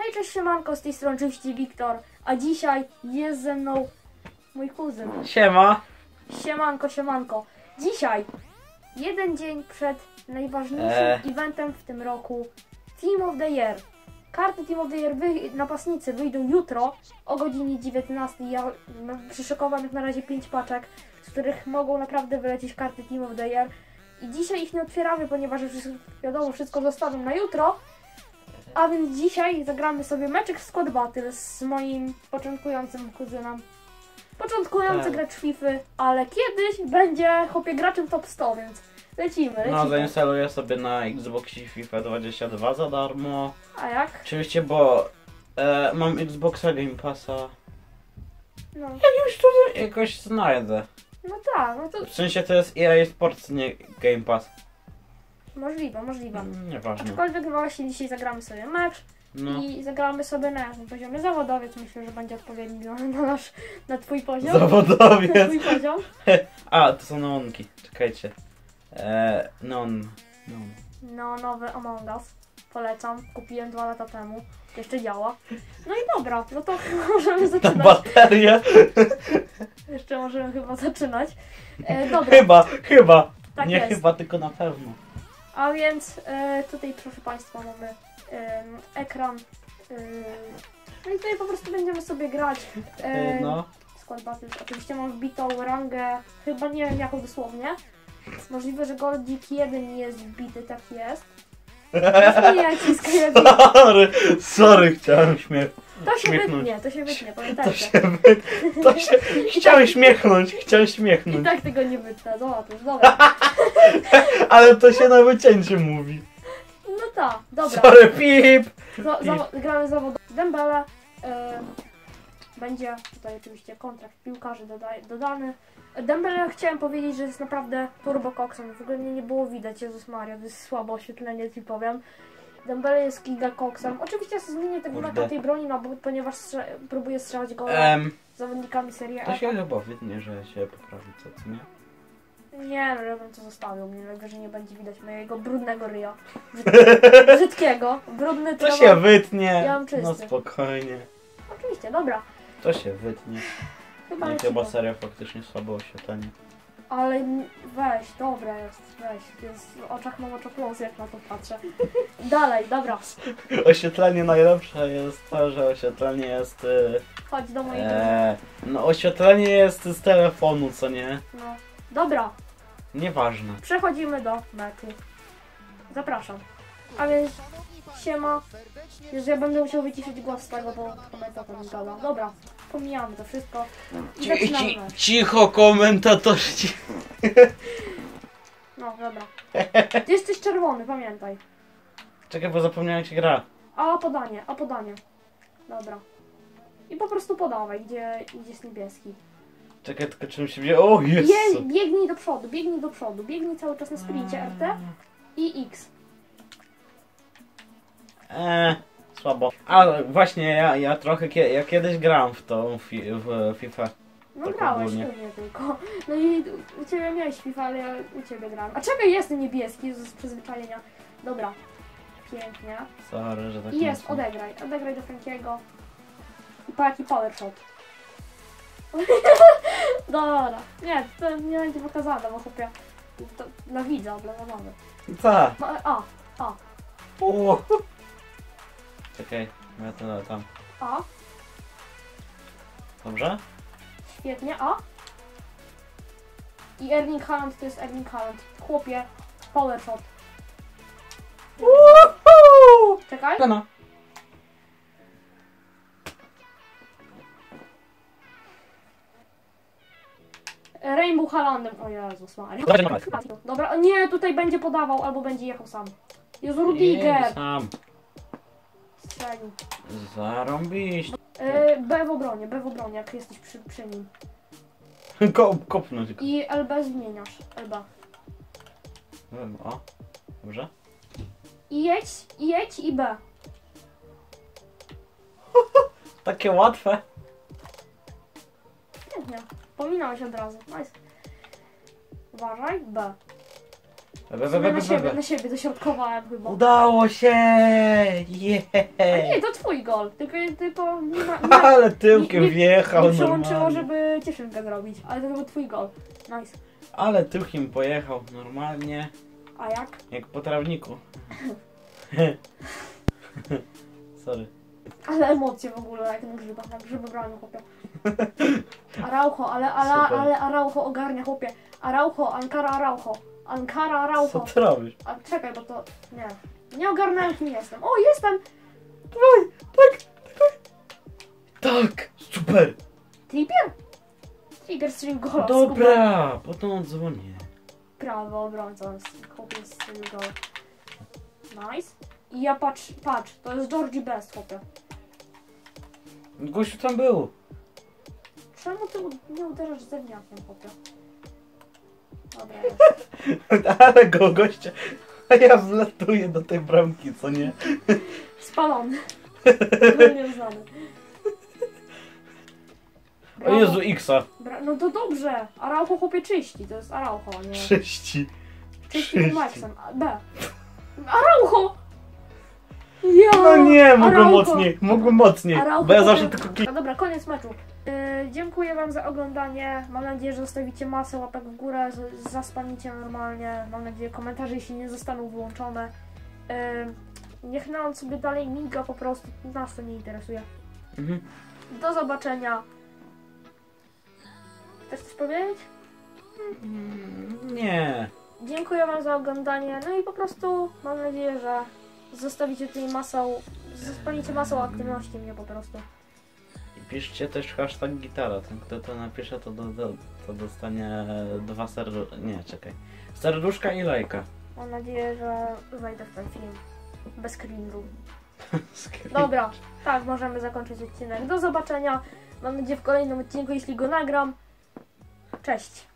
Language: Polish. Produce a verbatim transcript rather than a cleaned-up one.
i cześć, siemanko, z tej strony oczywiście Wiktor, a dzisiaj jest ze mną mój kuzyn. Siema. Siemanko, siemanko. Dzisiaj, jeden dzień przed najważniejszym eee. eventem w tym roku, Team of the Year. Karty Team of the Year, wy, napastnicy wyjdą jutro o godzinie dziewiętnastej. Ja przyszykowałem jak na razie pięć paczek, z których mogą naprawdę wylecieć karty Team of the Year. I dzisiaj ich nie otwieramy, ponieważ już wiadomo, wszystko zostawiam na jutro. A więc dzisiaj zagramy sobie meczek w Squad Battle z moim początkującym kuzynem. Początkujący tak. gracz FIFA, ale kiedyś będzie chłopie graczem top sto, więc lecimy, lecimy. No, zainstaluję sobie na Xboxie FIFA dwadzieścia dwa za darmo. A jak? Oczywiście, bo e, mam Xboxa Game Passa. No. Ja już to jakoś znajdę. No tak, no to W sensie to jest E A Sports, nie Game Pass. możliwe, możliwe. Mm, nieważne. Aczkolwiek właśnie dzisiaj zagramy sobie mecz No. i zagramy sobie na jakim poziomie zawodowiec. Myślę, że będzie odpowiedni na, na nasz, na twój poziom. Zawodowiec. Na twój poziom. A, to są neonki. Czekajcie. E, neon. neon. No, nowy Among Us. Polecam. Kupiłem dwa lata temu. Jeszcze działa. No i dobra, no to możemy Ta zaczynać. bateria. Jeszcze możemy chyba zaczynać. E, dobra, Chyba, chyba. tak nie jest. chyba, tylko na pewno. A więc e, tutaj, proszę Państwa, mamy e, ekran. E, no i tutaj po prostu będziemy sobie grać. E, No. Squad Battles. Oczywiście mam wbitą rangę, chyba nie wiem jaką dosłownie. Możliwe, że Goldik jeden jest wbity, tak jest. Nie, ja ciskam jeden. Sorry, sorry, chciałem śmiech. To się śmiechnąć. wytnie, to się wytnie, To pamiętajcie. się, wy... to się... Chciałem śmiechnąć, chciałem I śmiechnąć. tak tego nie wytnę, zobaczysz, dobra. Ale to się na wycięciu mówi. No tak, dobra. Sorry, pip. Za, za, gramy zawodowo. Dembele. E, będzie tutaj oczywiście kontrakt piłkarzy dodaje, dodany. Dembele chciałem powiedzieć, że jest naprawdę turbokoksem. W ogóle mnie nie było widać, Jezus Maria, to jest słabe oświetlenie, ci powiem. Dembele jest gigakoksem. Oczywiście zmienię tego Kurde. na tej broni, no, bo, ponieważ strze próbuję strzelać go Em, zawodnikami serii to A. się chyba wytnie, że się poprawi, co, co nie? Nie, no ja bym to zostawił. Mnie najwyżej nie będzie widać mojego brudnego ryja. Brzyd- Brzydkiego. Brudny To ja się mam- wytnie. ja mam czysty. No spokojnie. Oczywiście, dobra. To się wytnie. Chyba No, lecimy. chyba serio faktycznie słabo oświetlenie. Ale n- weź, dobra jest, weź. Jest w oczach mam oczopląsy, jak na to patrzę. Dalej, dobra. Oświetlenie najlepsze jest to, że oświetlenie jest... y, Chodź do mojej E, no oświetlenie jest z telefonu, co nie? No. Dobra, Nieważne. przechodzimy do meczu. Zapraszam. A więc siema. Jezu, ja będę musiał wyciszyć głos z tego, bo komentator mi gada. Dobra, pomijamy to wszystko. I Ci, zaczynamy ci, mecz. cicho, komentatorzy. ci- No, dobra. Ty jesteś czerwony, pamiętaj. Czekaj, bo zapomniałem jak się gra. A podanie, a podanie. Dobra. I po prostu podawaj, gdzie, gdzie jest niebieski. Czekaj, tylko czym się wzięło. O, Jezu! Je, biegnij do przodu, biegnij do przodu, biegnij cały czas na sprincie R T i X. Eee, słabo. Ale właśnie ja, ja trochę kie, ja kiedyś grałem w tą fi, w FIFA. No Tak grałeś, ogólnie. u mnie tylko. No i u Ciebie miałeś FIFA, ale ja u Ciebie grałem. A czekaj, jest ten niebieski, z przyzwyczajenia. Dobra. Pięknie. Sorry, że tak I jest, mocno. odegraj. Odegraj do Frankiego. I po jaki power shot. Dobra. Nie, to nie będzie pokazane, bo chłopie. To dla widza, dla zabawy. Co? Ma- A, A, O. Czekaj, ja to tam. A. Dobrze? Świetnie, A. I Erling Haaland to jest Erling Haaland. Chłopie, power shot. Woohoo! Czekaj. No. Rainbow Haalandem. O Jezus Maria. Dobra, Dobra, nie, tutaj będzie podawał albo będzie jechał sam. Jezu, Rudiger. Sam. Strzelił. Zarąbiście. E, B w obronie, B w obronie, jak jesteś przy, przy nim. Ko kopnąć go. I L B zmieniasz. L B. O, dobrze? I jedź, i jedź i B. Takie łatwe. Pięknie. Pominąłeś od razu. Nice. Uważaj, B. Be, be, Sobie be, na be, siebie, be. na siebie dośrodkowałem chyba. Udało się! A Yeah. nie, to twój gol, tylko, tylko nie ma... Nie, Ale tyłkiem nie- nie- wjechał nie przełączyło, normalnie. żeby cieszynkę zrobić, ale to był twój gol. Nice. Ale tyłkiem pojechał normalnie, A jak? jak po trawniku. Sorry. Ale emocje w ogóle, jak na grzybach, na grzyby brałem, chłopie. Araujo, ale, ale, Super. ale Araujo ogarnia, chłopie. Araujo, Ankara Araujo. Ankara Co Araujo. ty robisz? A czekaj, bo to... Nie. Nie ogarnąłem, kim jestem. O, jestem! Dawaj, tak, tak. Tak, super. Trippier? Trigger strzelił gola. Dobra, potem odzwonię. Prawo obrońca, chłopie strzelił gola. Nice. I ja patrz, patrz, to jest Georgie Best, chłopie. Gościu tam był. Czemu ty u- nie uderzasz zewniakiem, chłopie? Dobra, jest. Ale go gościa. A ja wlatuję do tej bramki, co nie? Spalony. Zupełnie uznany. O Jezu, Xa. Bra no to dobrze. Araujo chłopie czyści, to jest Araujo, nie? Czyści. Czyści pod Maxem. A- B. Araujo! Ja! No nie, mogłem Araujo! mocniej, mogłem mocniej. Araujo Bo ja zawsze chłopie- tylko klik... No dobra, koniec meczu. Yy, dziękuję wam za oglądanie. Mam nadzieję, że zostawicie masę łapek w górę, z- zaspamicie normalnie. Mam nadzieję, komentarze jeśli nie zostaną wyłączone. Yy, niech nam sobie dalej miga po prostu. Nas to nie interesuje. Mhm. Do zobaczenia. Chcesz coś powiedzieć? Mm, Nie. Dziękuję wam za oglądanie. No i po prostu mam nadzieję, że zostawicie tutaj masą, zapalicie masą aktywności mnie po prostu. I piszcie też hashtag gitara. Ten, kto to napisze, to, do, do, to dostanie dwa serduszka. Nie, czekaj. Serduszka i lajka. Mam nadzieję, że wejdę w ten film. Bez screen room. Dobra, tak, możemy zakończyć odcinek. Do zobaczenia. Mam nadzieję w kolejnym odcinku, jeśli go nagram. Cześć.